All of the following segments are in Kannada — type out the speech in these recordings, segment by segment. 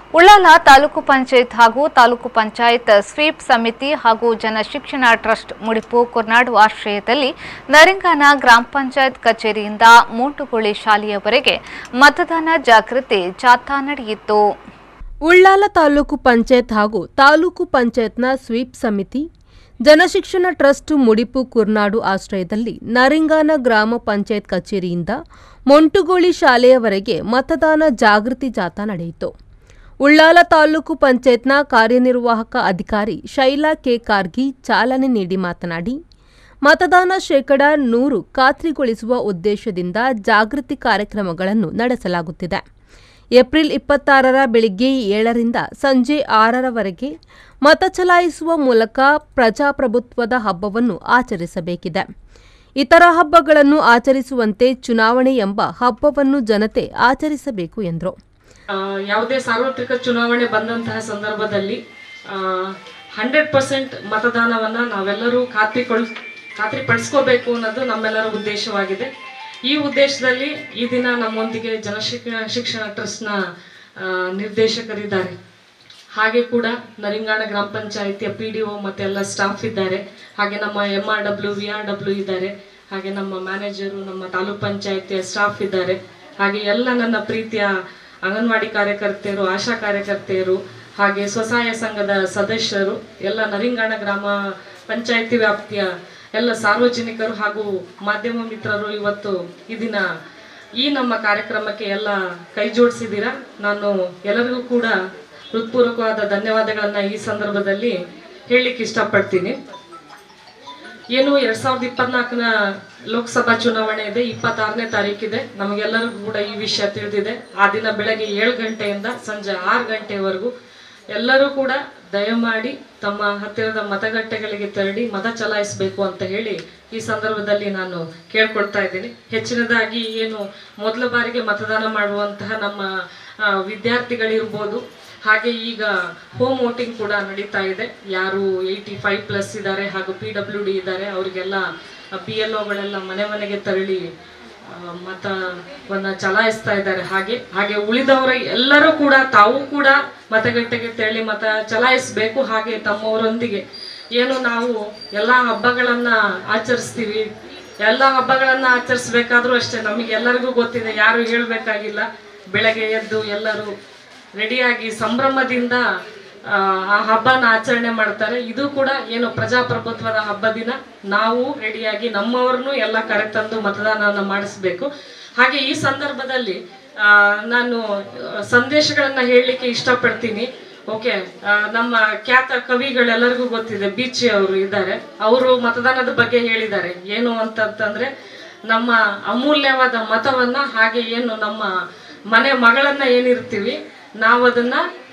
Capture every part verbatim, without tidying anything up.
ಉಳ್ಳಾಲ ತಾಲೂಕು ಪಂಚಾಯತ್ ಹಾಗೂ ತಾಲೂಕು ಪಂಚಾಯತ್ ಸ್ವೀಪ್ ಸಮಿತಿ ಹಾಗೂ ಜನಶಿಕ್ಷಣ ಟ್ರಸ್ಟ್ ಮುಡಿಪು ಕೊರ್ನಾಡು ಆಶ್ರಯದಲ್ಲಿ ನರಿಂಗಾನ ಗ್ರಾಮ ಪಂಚಾಯತ್ ಕಚೇರಿಯಿಂದ ಮೋಟುಗೋಳಿ ಶಾಲೆಯವರೆಗೆ ಮತದಾನ ಜಾಗೃತಿ ಜಾಥಾ ನಡೆಯಿತು. ಉಳ್ಳಾಲ ತಾಲೂಕು ಪಂಚಾಯತ್ ಹಾಗೂ ತಾಲೂಕು ಪಂಚಾಯತ್ನ ಸ್ವೀಪ್ ಸಮಿತಿ ಜನಶಿಕ್ಷಣ ಟ್ರಸ್ಟ್ ಮುಡಿಪು ಕುರ್ನಾಡು ಆಶ್ರಯದಲ್ಲಿ ನರಿಂಗಾನ ಗ್ರಾಮ ಪಂಚಾಯತ್ ಕಚೇರಿಯಿಂದ ಮೊಂಟುಗೋಳಿ ಶಾಲೆಯವರೆಗೆ ಮತದಾನ ಜಾಗೃತಿ ಜಾಥಾ ನಡೆಯಿತು. ಉಳ್ಳಾಲ ತಾಲೂಕು ಪಂಚಾಯತ್ನ ಕಾರ್ಯನಿರ್ವಾಹಕ ಅಧಿಕಾರಿ ಶೈಲಾ ಕೆ ಕಾರ್ಗಿ ಚಾಲನೆ ನೀಡಿ ಮಾತನಾಡಿ, ಮತದಾನ ಶೇಕಡ ನೂರು ಖಾತ್ರಿಗೊಳಿಸುವ ಉದ್ದೇಶದಿಂದ ಜಾಗೃತಿ ಕಾರ್ಯಕ್ರಮಗಳನ್ನು ನಡೆಸಲಾಗುತ್ತಿದೆ. ಏಪ್ರಿಲ್ ಇಪ್ಪತ್ತಾರರ ಬೆಳಿಗ್ಗೆ ಏಳರಿಂದ ಸಂಜೆ ಆರರವರೆಗೆ ಮತ ಚಲಾಯಿಸುವ ಮೂಲಕ ಪ್ರಜಾಪ್ರಭುತ್ವದ ಹಬ್ಬವನ್ನು ಆಚರಿಸಬೇಕಿದೆ. ಇತರ ಹಬ್ಬಗಳನ್ನು ಆಚರಿಸುವಂತೆ ಚುನಾವಣೆ ಎಂಬ ಹಬ್ಬವನ್ನು ಜನತೆ ಆಚರಿಸಬೇಕು ಎಂದರು. ಯಾವುದೇ ಸಾರ್ವತ್ರಿಕ ಚುನಾವಣೆ ಬಂದಂತಹ ಸಂದರ್ಭದಲ್ಲಿ ಹಂಡ್ರೆಡ್ ಪರ್ಸೆಂಟ್ ಮತದಾನವನ್ನು ನಾವೆಲ್ಲರೂ ಖಾತ್ರಿಗೊಳ್ ಖಾತ್ರಿಪಡಿಸ್ಕೋಬೇಕು ಅನ್ನೋದು ನಮ್ಮೆಲ್ಲರ ಉದ್ದೇಶವಾಗಿದೆ. ಈ ಉದ್ದೇಶದಲ್ಲಿ ಈ ದಿನ ನಮ್ಮೊಂದಿಗೆ ಜನಶಿಕ್ಷಣ ಶಿಕ್ಷಣ ಟ್ರಸ್ಟ್ನ ನಿರ್ದೇಶಕರಿದ್ದಾರೆ. ಹಾಗೆ ಕೂಡ ನರಿಂಗಾಣ ಗ್ರಾಮ ಪಂಚಾಯಿತಿಯ ಪಿ ಡಿ ಒ ಮತ್ತು ಎಲ್ಲ ಸ್ಟಾಫ್ ಇದ್ದಾರೆ. ಹಾಗೆ ನಮ್ಮ M R W V R W ಇದ್ದಾರೆ. ಹಾಗೆ ನಮ್ಮ ಮ್ಯಾನೇಜರು, ನಮ್ಮ ತಾಲೂಕ್ ಪಂಚಾಯಿತಿಯ ಸ್ಟಾಫ್ ಇದ್ದಾರೆ. ಹಾಗೆ ಎಲ್ಲ ನನ್ನ ಪ್ರೀತಿಯ ಅಂಗನವಾಡಿ ಕಾರ್ಯಕರ್ತೆಯರು, ಆಶಾ ಕಾರ್ಯಕರ್ತೆಯರು, ಹಾಗೆ ಸ್ವಸಹಾಯ ಸಂಘದ ಸದಸ್ಯರು, ಎಲ್ಲ ನರಿಂಗಾಣ ಗ್ರಾಮ ಪಂಚಾಯಿತಿ ವ್ಯಾಪ್ತಿಯ ಎಲ್ಲ ಸಾರ್ವಜನಿಕರು ಹಾಗೂ ಮಾಧ್ಯಮ ಮಿತ್ರರು ಇವತ್ತು ಈ ದಿನ ಈ ನಮ್ಮ ಕಾರ್ಯಕ್ರಮಕ್ಕೆ ಎಲ್ಲ ಕೈ ಜೋಡಿಸಿದ್ದೀರಾ. ನಾನು ಎಲ್ಲರಿಗೂ ಕೂಡ ಹೃತ್ಪೂರ್ವಕವಾದ ಧನ್ಯವಾದಗಳನ್ನು ಈ ಸಂದರ್ಭದಲ್ಲಿ ಹೇಳಲಿಕ್ಕೆ ಇಷ್ಟಪಡ್ತೀನಿ. ಏನು ಎರಡ್ ಸಾವಿರದ ಇಪ್ಪತ್ನಾಲ್ಕನ ಲೋಕಸಭಾ ಚುನಾವಣೆ ಇದೆ, ಇಪ್ಪತ್ತಾರನೇ ತಾರೀಕಿದೆ. ನಮಗೆಲ್ಲರಿಗೂ ಕೂಡ ಈ ವಿಷಯ ತಿಳಿದಿದೆ. ಆ ದಿನ ಬೆಳಗ್ಗೆ ಏಳು ಗಂಟೆಯಿಂದ ಸಂಜೆ ಆರು ಗಂಟೆವರೆಗೂ ಎಲ್ಲರೂ ಕೂಡ ದಯಮಾಡಿ ತಮ್ಮ ಹತ್ತಿರದ ಮತಗಟ್ಟೆಗಳಿಗೆ ತೆರಳಿ ಮತ ಚಲಾಯಿಸಬೇಕು ಅಂತ ಹೇಳಿ ಈ ಸಂದರ್ಭದಲ್ಲಿ ನಾನು ಕೇಳ್ಕೊಳ್ತಾ ಇದ್ದೀನಿ. ಹೆಚ್ಚಿನದಾಗಿ ಏನು ಮೊದಲ ಬಾರಿಗೆ ಮತದಾನ ಮಾಡುವಂತಹ ನಮ್ಮ ವಿದ್ಯಾರ್ಥಿಗಳಿರ್ಬೋದು, ಹಾಗೆ ಈಗ ಹೋಮ್ ವೋಟಿಂಗ್ ಕೂಡ ನಡೀತಾ ಇದೆ. ಯಾರು ಏಯ್ಟಿ ಫೈವ್ ಪ್ಲಸ್ ಇದ್ದಾರೆ ಹಾಗೂ ಪಿ ಡಬ್ಲ್ಯೂ ಡಿ ಇದ್ದಾರೆ, ಅವರಿಗೆಲ್ಲ ಪಿ ಎಲ್ ಒಗಳೆಲ್ಲ ಮನೆ ಮನೆಗೆ ತೆರಳಿ ಮತವನ್ನು ಚಲಾಯಿಸ್ತಾ ಇದ್ದಾರೆ. ಹಾಗೆ ಹಾಗೆ ಉಳಿದವರ ಎಲ್ಲರೂ ಕೂಡ ತಾವು ಕೂಡ ಮತಗಟ್ಟೆಗೆ ತೆರಳಿ ಮತ ಚಲಾಯಿಸಬೇಕು. ಹಾಗೆ ತಮ್ಮವರೊಂದಿಗೆ ಏನು ನಾವು ಎಲ್ಲ ಹಬ್ಬಗಳನ್ನ ಆಚರಿಸ್ತೀವಿ, ಎಲ್ಲ ಹಬ್ಬಗಳನ್ನ ಆಚರಿಸ್ಬೇಕಾದ್ರೂ ಅಷ್ಟೇ ನಮಗೆ ಎಲ್ಲರಿಗೂ ಗೊತ್ತಿದೆ, ಯಾರು ಹೇಳ್ಬೇಕಾಗಿಲ್ಲ. ಬೆಳಗ್ಗೆ ಎದ್ದು ಎಲ್ಲರೂ ರೆಡಿಯಾಗಿ ಸಂಭ್ರಮದಿಂದ ಆ ಹಬ್ಬನ ಆಚರಣೆ ಮಾಡ್ತಾರೆ. ಇದು ಕೂಡ ಏನು ಪ್ರಜಾಪ್ರಭುತ್ವದ ಹಬ್ಬ ದಿನ ನಾವು ರೆಡಿಯಾಗಿ ನಮ್ಮವ್ರನ್ನೂ ಎಲ್ಲ ಕರೆತಂದು ಮತದಾನವನ್ನು ಮಾಡಿಸ್ಬೇಕು. ಹಾಗೆ ಈ ಸಂದರ್ಭದಲ್ಲಿ ನಾನು ಸಂದೇಶಗಳನ್ನ ಹೇಳಲಿಕ್ಕೆ ಇಷ್ಟಪಡ್ತೀನಿ. ಓಕೆ, ನಮ್ಮ ಖ್ಯಾತ ಕವಿಗಳೆಲ್ಲರಿಗೂ ಗೊತ್ತಿದೆ, ಬೀಚಿ ಅವರು ಇದ್ದಾರೆ. ಅವರು ಮತದಾನದ ಬಗ್ಗೆ ಹೇಳಿದ್ದಾರೆ. ಏನು ಅಂತಂತಂದ್ರೆ ನಮ್ಮ ಅಮೂಲ್ಯವಾದ ಮತವನ್ನ, ಹಾಗೆ ಏನು ನಮ್ಮ ಮನೆ ಮಗಳನ್ನ ಏನಿರ್ತೀವಿ ನಾವು ಅದನ್ನ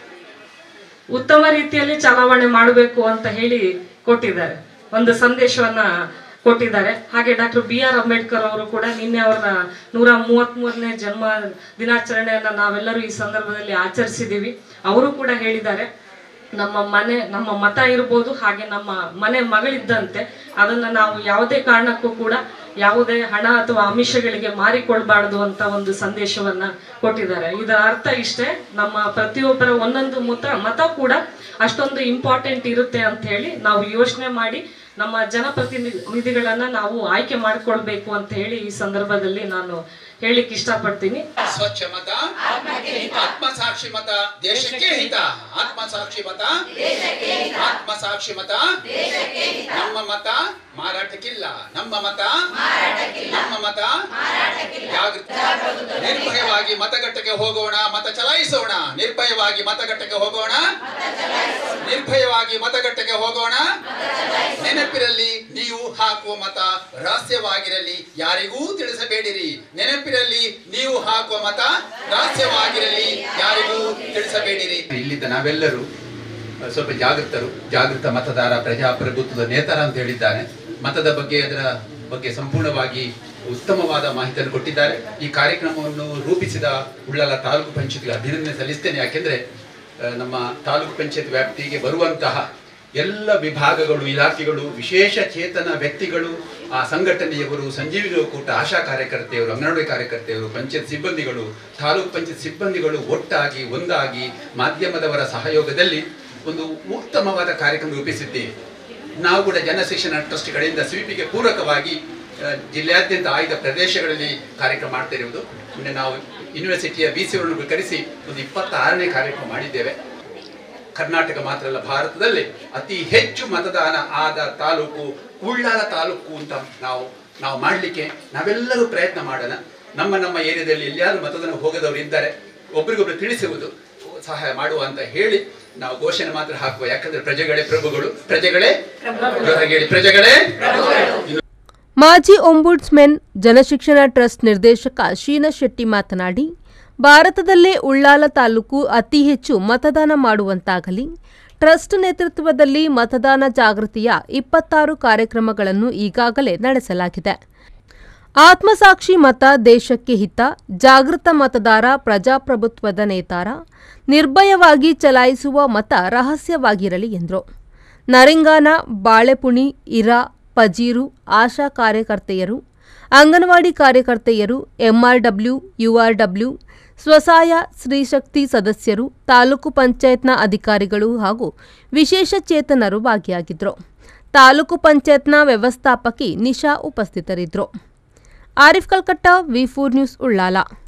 ಉತ್ತಮ ರೀತಿಯಲ್ಲಿ ಚಲಾವಣೆ ಮಾಡಬೇಕು ಅಂತ ಹೇಳಿ ಕೊಟ್ಟಿದ್ದಾರೆ, ಒಂದು ಸಂದೇಶವನ್ನ ಕೊಟ್ಟಿದ್ದಾರೆ. ಹಾಗೆ ಡಾಕ್ಟರ್ ಬಿ ಆರ್ ಅಂಬೇಡ್ಕರ್ ಅವರು ಕೂಡ ನಿನ್ನೆ ಅವರ ನೂರ ಮೂವತ್ತ್ ಮೂರನೇ ಜನ್ಮ ದಿನಾಚರಣೆಯನ್ನ ನಾವೆಲ್ಲರೂ ಈ ಸಂದರ್ಭದಲ್ಲಿ ಆಚರಿಸಿದ್ದೀವಿ. ಅವರು ಕೂಡ ಹೇಳಿದ್ದಾರೆ, ನಮ್ಮ ಮನೆ ನಮ್ಮ ಮತ ಇರ್ಬೋದು, ಹಾಗೆ ನಮ್ಮ ಮನೆ ಮಗಳಿದ್ದಂತೆ ಅದನ್ನ ನಾವು ಯಾವುದೇ ಕಾರಣಕ್ಕೂ ಕೂಡ ಯಾವುದೇ ಹಣ ಅಥವಾ ಆಮಿಷಗಳಿಗೆ ಮಾರಿಕೊಳ್ಬಾರ್ದು ಅಂತ ಒಂದು ಸಂದೇಶವನ್ನ ಕೊಟ್ಟಿದ್ದಾರೆ. ಇದರ ಅರ್ಥ ಇಷ್ಟೇ, ನಮ್ಮ ಪ್ರತಿಯೊಬ್ಬರ ಒಂದೊಂದು ಮತ ಮತ ಕೂಡ ಅಷ್ಟೊಂದು ಇಂಪಾರ್ಟೆಂಟ್ ಇರುತ್ತೆ ಅಂತ ಹೇಳಿ ನಾವು ಯೋಚನೆ ಮಾಡಿ ನಮ್ಮ ಜನಪ್ರತಿನಿಧಿಗಳನ್ನ ನಾವು ಆಯ್ಕೆ ಮಾಡಿಕೊಳ್ಬೇಕು ಅಂತ ಹೇಳಿ ಈ ಸಂದರ್ಭದಲ್ಲಿ ನಾನು ಹೇಳಿಕ್ಕೆ ಇಷ್ಟಪಡ್ತೀನಿ. ಸ್ವಚ್ಛ ಮತ, ಆತ್ಮಸಾಕ್ಷಿ ಮತ, ದೇಶಕ್ಕೆ ಹಿತ. ಆತ್ಮಸಾಕ್ಷಿ ಮತ, ಆತ್ಮಸಾಕ್ಷಿ ಮತ, ನಮ್ಮ ಮತ ಮಾರಾಟಕ್ಕಿಲ್ಲ, ನಮ್ಮ ಮತ ನಮ್ಮ ಮತ ಜಾಗೃತಿ. ನಿರ್ಭಯವಾಗಿ ಮತಗಟ್ಟೆಗೆ ಹೋಗೋಣ, ಮತ ಚಲಾಯಿಸೋಣ. ನಿರ್ಭಯವಾಗಿ ಮತಗಟ್ಟೆಗೆ ಹೋಗೋಣ, ನಿರ್ಭಯವಾಗಿ ಮತಗಟ್ಟೆಗೆ ಹೋಗೋಣ. ನೆನಪಿರಲಿ, ನೀವು ಹಾಕುವ ಮತ ರಹಸ್ಯವಾಗಿರಲಿ, ಯಾರಿಗೂ ತಿಳಿಸಬೇಡಿರಿ. ನೆನಪಿರಲಿ, ನೀವು ಹಾಕುವ ಮತ ರಹಸ್ಯವಾಗಿರಲಿ, ಯಾರಿಗೂ ತಿಳಿಸಬೇಡಿರಿ. ಇಲ್ಲಿದ್ದ ನಾವೆಲ್ಲರೂ ಸ್ವಲ್ಪ ಜಾಗೃತರು, ಜಾಗೃತ ಮತದಾರ, ಪ್ರಜಾಪ್ರಭುತ್ವದ ನೇತರ ಅಂತ ಹೇಳಿದ್ದಾನೆ. ಮತದ ಬಗ್ಗೆ, ಅದರ ಬಗ್ಗೆ ಸಂಪೂರ್ಣವಾಗಿ ಉತ್ತಮವಾದ ಮಾಹಿತಿಯನ್ನು ಕೊಟ್ಟಿದ್ದಾರೆ. ಈ ಕಾರ್ಯಕ್ರಮವನ್ನು ರೂಪಿಸಿದ ಉಳ್ಳಾಲ ತಾಲೂಕು ಪಂಚಾಯತ್ಗೆ ಅಭಿನಂದನೆ ಸಲ್ಲಿಸ್ತೇನೆ. ಯಾಕೆಂದರೆ ನಮ್ಮ ತಾಲೂಕು ಪಂಚಾಯತ್ ವ್ಯಾಪ್ತಿಗೆ ಬರುವಂತಹ ಎಲ್ಲ ವಿಭಾಗಗಳು, ಇಲಾಖೆಗಳು, ವಿಶೇಷ ಚೇತನ ವ್ಯಕ್ತಿಗಳು, ಆ ಸಂಘಟನೆಯವರು, ಸಂಜೀವಿನಿ ಒಕ್ಕೂಟ, ಆಶಾ ಕಾರ್ಯಕರ್ತೆಯರು, ಅಂಗನವಾಡಿ ಕಾರ್ಯಕರ್ತೆಯರು, ಪಂಚಾಯತ್ ಸಿಬ್ಬಂದಿಗಳು, ತಾಲೂಕು ಪಂಚಾಯತ್ ಸಿಬ್ಬಂದಿಗಳು ಒಟ್ಟಾಗಿ ಒಂದಾಗಿ ಮಾಧ್ಯಮದವರ ಸಹಯೋಗದಲ್ಲಿ ಒಂದು ಉತ್ತಮವಾದ ಕಾರ್ಯಕ್ರಮ ರೂಪಿಸಿದ್ದೇವೆ. ನಾವು ಕೂಡ ಜನಶಿಕ್ಷಣ ಟ್ರಸ್ಟ್ ಕಡೆಯಿಂದ ಸ್ವೀಪಿಗೆ ಪೂರಕವಾಗಿ ಜಿಲ್ಲೆಯಾದ್ಯಂತ ಆಯ್ದ ಪ್ರದೇಶಗಳಲ್ಲಿ ಕಾರ್ಯಕ್ರಮ ಮಾಡ್ತಾ ಇರುವುದು. ಮೊನ್ನೆ ನಾವು ಯೂನಿವರ್ಸಿಟಿಯ ಬಿ ಸಿ ಅವರನ್ನು ಕರೆಸಿ ಒಂದು ಇಪ್ಪತ್ತಾರನೇ ಕಾರ್ಯಕ್ರಮ ಮಾಡಿದ್ದೇವೆ. ಕರ್ನಾಟಕ ಮಾತ್ರ ಅಲ್ಲ, ಭಾರತದಲ್ಲಿ ಅತಿ ಹೆಚ್ಚು ಮತದಾನ ಆದ ತಾಲೂಕು ಉಳ್ಳಾಲ ತಾಲೂಕು ಅಂತ ನಾವು ನಾವು ಮಾಡಲಿಕ್ಕೆ ನಾವೆಲ್ಲರೂ ಪ್ರಯತ್ನ ಮಾಡೋಣ. ನಮ್ಮ ನಮ್ಮ ಏರಿಯಾದಲ್ಲಿ ಎಲ್ಲಿಯಾದ್ರೂ ಮತದಾನ ಹೋಗದವರು ಇದ್ದಾರೆ, ಒಬ್ರಿಗೊಬ್ರು ತಿಳಿಸುವುದು, ಸಹಾಯ ಮಾಡುವ ಅಂತ ಹೇಳಿ ನಾವು ಘೋಷಣೆ ಮಾತ್ರ ಹಾಕುವ. ಯಾಕಂದ್ರೆ ಪ್ರಜೆಗಳೇ ಪ್ರಭುಗಳು, ಪ್ರಜೆಗಳೇ ಹೇಳಿ ಪ್ರಜೆಗಳೇ. ಮಾಜಿ ಒಂಬುಡ್ಸ್ಮನ್ ಜನಶಿಕ್ಷಣ ಟ್ರಸ್ಟ್ ನಿರ್ದೇಶಕ ಶ್ರೀನಾಥ್ ಶೆಟ್ಟಿ ಮಾತನಾಡಿ, ಭಾರತದಲ್ಲೇ ಉಳ್ಳಾಲ ತಾಲೂಕು ಅತಿ ಹೆಚ್ಚು ಮತದಾನ ಮಾಡುವಂತಾಗಲಿ, ಟ್ರಸ್ಟ್ ನೇತೃತ್ವದಲ್ಲಿ ಮತದಾನ ಜಾಗೃತಿಯ ಇಪ್ಪತ್ತಾರು ಕಾರ್ಯಕ್ರಮಗಳನ್ನು ಈಗಾಗಲೇ ನಡೆಸಲಾಗಿದೆ. ಆತ್ಮಸಾಕ್ಷಿ ಮತ ದೇಶಕ್ಕೆ ಹಿತ, ಜಾಗೃತ ಮತದಾರ ಪ್ರಜಾಪ್ರಭುತ್ವದ ನೇತಾರ, ನಿರ್ಭಯವಾಗಿ ಚಲಾಯಿಸುವ ಮತ ರಹಸ್ಯವಾಗಿರಲಿ ಎಂದರು. ನರಿಂಗಾನ, ಬಾಳೆಪುಣಿ, ಇರಾ, ಪಜೀರು, ಆಶಾ ಕಾರ್ಯಕರ್ತೆಯರು, ಅಂಗನವಾಡಿ ಕಾರ್ಯಕರ್ತೆಯರು, ಎಂಆರ್ಡಬ್ಲ್ಯೂ, ಯುಆರ್ಡಬ್ಲ್ಯೂ, ಸ್ವಸಹಾಯ ಸ್ತ್ರೀಶಕ್ತಿ ಸದಸ್ಯರು, ತಾಲೂಕು ಪಂಚಾಯತ್ನ ಅಧಿಕಾರಿಗಳು ಹಾಗೂ ವಿಶೇಷ ಚೇತನರು ಭಾಗಿಯಾಗಿದ್ದರು. ತಾಲೂಕು ಪಂಚಾಯತ್ನ ವ್ಯವಸ್ಥಾಪಕಿ ನಿಶಾ ಉಪಸ್ಥಿತರಿದ್ದರು. Arif Kalkatta, V four news, Ullal.